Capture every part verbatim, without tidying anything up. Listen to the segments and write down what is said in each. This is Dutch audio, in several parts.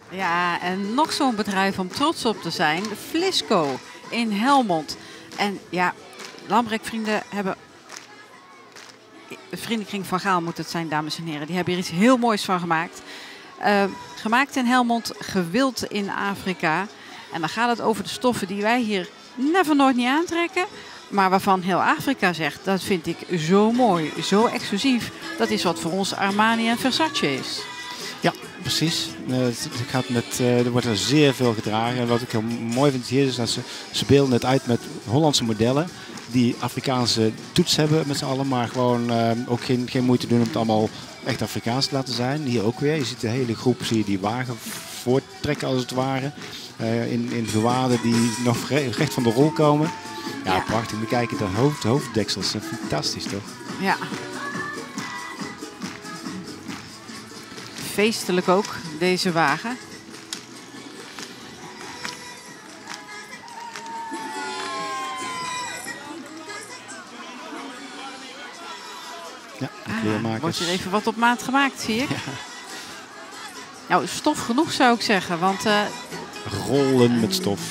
Ja, en nog zo'n bedrijf om trots op te zijn. Flisco in Helmond. En ja, Lambrecht-vrienden hebben... De vriendenkring van Gaal moet het zijn, dames en heren. Die hebben hier iets heel moois van gemaakt. Uh, gemaakt in Helmond, gewild in Afrika. En dan gaat het over de stoffen die wij hier never nooit niet aantrekken. Maar waarvan heel Afrika zegt, dat vind ik zo mooi, zo exclusief. Dat is wat voor ons Armani en Versace is. Ja, precies. Uh, het gaat met, uh, er wordt er zeer veel gedragen. En wat ik heel mooi vind hier is dat ze, ze beelden het uit met Hollandse modellen. Die Afrikaanse toets hebben met z'n allen. Maar gewoon uh, ook geen, geen moeite doen om het allemaal echt Afrikaans te laten zijn. Hier ook weer. Je ziet de hele groep, zie je die wagen voorttrekken als het ware. Uh, in, in gewaden die nog recht van de rol komen. Ja, ja. Prachtig. Bekijken de hoofd, hoofddeksels. Fantastisch toch? Ja. Feestelijk ook, deze wagen. Ja, de kleurmakers. Ah, wordt hier even wat op maat gemaakt, zie ik. Ja. Nou, stof genoeg zou ik zeggen, want... Uh, Rollen uh, met stof.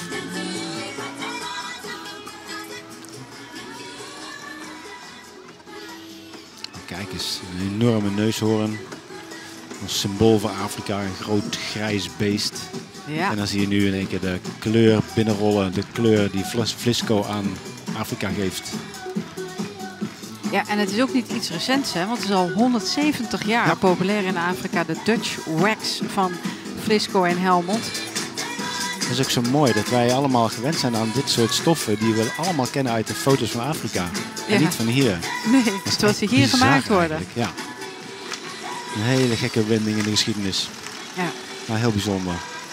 Kijk eens, een enorme neushoorn. Een symbool voor Afrika, een groot grijs beest. Ja. En dan zie je nu in één keer de kleur binnenrollen. De kleur die Flisco aan Afrika geeft. Ja, en het is ook niet iets recents, hè, want het is al honderdzeventig jaar ja. populair in Afrika. De Dutch Wax van Flisco en Helmond. Dat is ook zo mooi dat wij allemaal gewend zijn aan dit soort stoffen die we allemaal kennen uit de foto's van Afrika. En ja. niet van hier. Nee, zoals ze hier gemaakt worden. Ja. Een hele gekke wending in de geschiedenis. Ja. Maar heel bijzonder.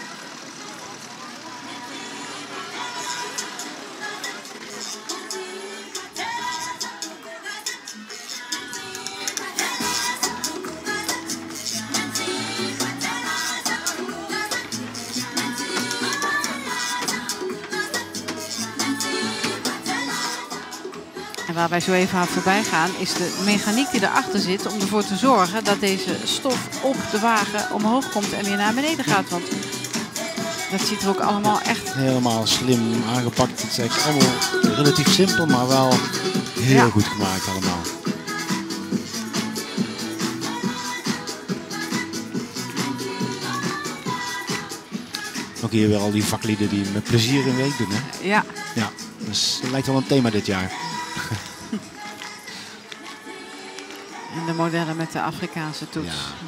Waar wij zo even aan voorbij gaan, is de mechaniek die erachter zit om ervoor te zorgen dat deze stof op de wagen omhoog komt en weer naar beneden gaat. Want dat ziet er ook allemaal echt... Helemaal slim aangepakt. Het is eigenlijk allemaal relatief simpel, maar wel heel ja. goed gemaakt allemaal. Ook hier weer al die vaklieden die met plezier hun week doen, hè? Ja. Ja, dus het lijkt wel een thema dit jaar. En de modellen met de Afrikaanse toets. Ja.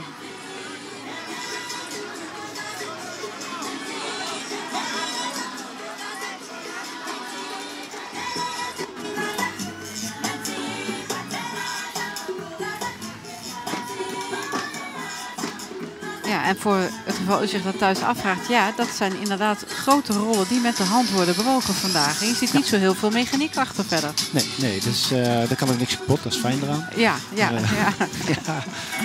Ja, en voor het geval u zich dat thuis afvraagt, ja, dat zijn inderdaad grote rollen die met de hand worden bewogen vandaag. En je ziet ja. niet zo heel veel mechaniek achter verder. Nee, nee, dus uh, daar kan ook niks kapot, dat is fijn eraan. Ja, ja, uh, ja. ja.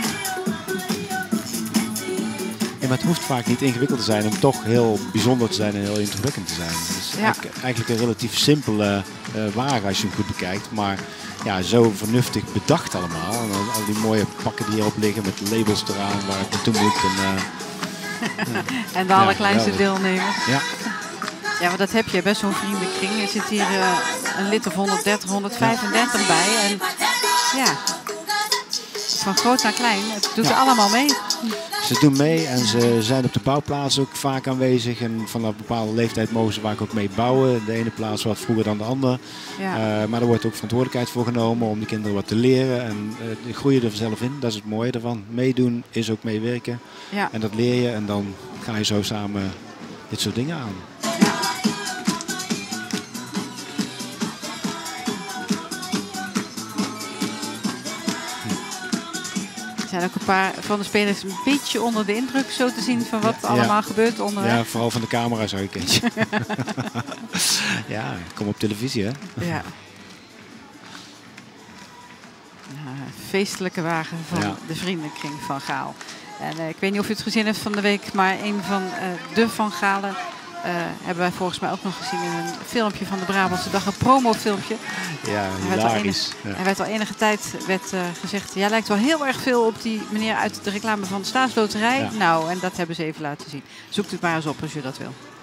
Ja, maar het hoeft vaak niet ingewikkeld te zijn om toch heel bijzonder te zijn en heel indrukwekkend te zijn. Dus ja. eigenlijk, eigenlijk een relatief simpele uh, wagen als je hem goed bekijkt, maar ja, zo vernuftig bedacht allemaal. En al, al die mooie pakken die hierop liggen met labels eraan waar het naartoe moet. En, uh, ja. en de allerkleinste ja, deelnemers. Ja. Ja, maar dat heb je bij zo'n vriendenkring. Er zit hier uh, een lid of honderddertig, honderdvijfendertig ja. bij. En ja, van groot naar klein, het doet ja. er allemaal mee. Ze doen mee en ze zijn op de bouwplaats ook vaak aanwezig. En vanaf een bepaalde leeftijd mogen ze vaak ook mee bouwen. De ene plaats wat vroeger dan de andere. Ja. Uh, maar er wordt ook verantwoordelijkheid voor genomen om de kinderen wat te leren. En uh, die groeien er vanzelf in. Dat is het mooie ervan. Meedoen is ook meewerken. Ja. En dat leer je en dan ga je zo samen dit soort dingen aan. Ja. Er zijn ook een paar van de spelers een beetje onder de indruk, zo te zien, van wat ja, allemaal ja. gebeurt onderweg. Ja, vooral van de camera zou ik eens. Ja, kom op televisie, hè? Ja. Nou, feestelijke wagen van ja. de vriendenkring van Gaal. En uh, ik weet niet of u het gezien heeft van de week, maar een van uh, de Van Galen hebben wij volgens mij ook nog gezien in een filmpje van de Brabantse Dag, een promofilmpje. Ja, Hij werd al enige, ja. hij werd al enige tijd werd, uh, gezegd, jij lijkt wel heel erg veel op die meneer uit de reclame van de Staatsloterij. Ja. Nou, en dat hebben ze even laten zien. Zoek het maar eens op als je dat wil.